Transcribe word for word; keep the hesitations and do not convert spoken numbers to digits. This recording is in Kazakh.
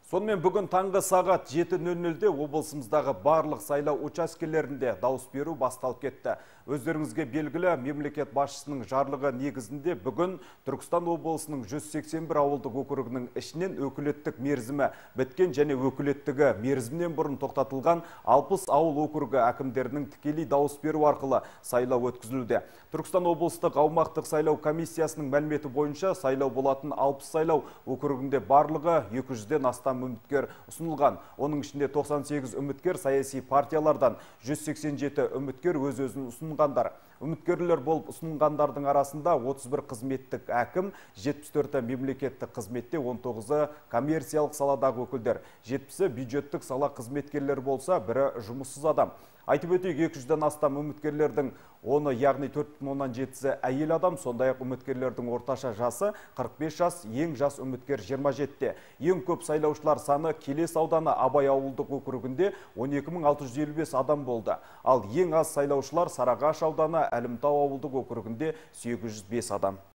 Сонымен бүгін таңғы сағат жеті нөл нөлде облысымыздағы барлық сайлау учаскелерінде дауыс беру басталып кетті. Өздеріңізге белгілі, мемлекет басшысының жарлығы негізінде бүгін Түркістан облысының жүз сексен бір ауылдық округінің ішінен өкілеттік мерзімі біткен және өкілеттігі мерзімнен бұрын тоқтатылған алпыс ауыл округі әкімдерінің тікелей дауыс беру арқылы сайлау өткізілуде. Түркістан облыстық аумақтық сайлау комиссиясының мәліметі бойынша сайлау болатын алпыс сайлау округінде барлығы екі жүзден астам үміткер ұсынылған. Оның ішінде тоқсан сегіз үміткер саяси партиялардан, жүз сексен жеті үміткер өз-өзін ұсынғандар. Үміткерлер болып ұсынғандардың арасында отыз бір қызметтік әкім, жетпіс төрті мемлекеттік қызметте, он тоғызы коммерциялық саладағы өкілдер, жетпісі бюджеттік сала қызметкерлер болса, бірі жұмыссыз адам. Айтып өтейік, екі жүзден астам үміткерлердің оны, яғни төрт бүтін оннан жетісі әйел адам, сондай-ақ үміткерлердің орташа жасы қырық бес жас, ең жас үміткер жиырма жетіде. Ең көп сайлаушылар саны Келес ауданы Абай ауылдық округінде он екі мың алты жүз елу бес адам болды. Ал ең аз сайлаушылар Сарыағаш ауданы Әлімтау ауылдық округінде сегіз жүз бес адам.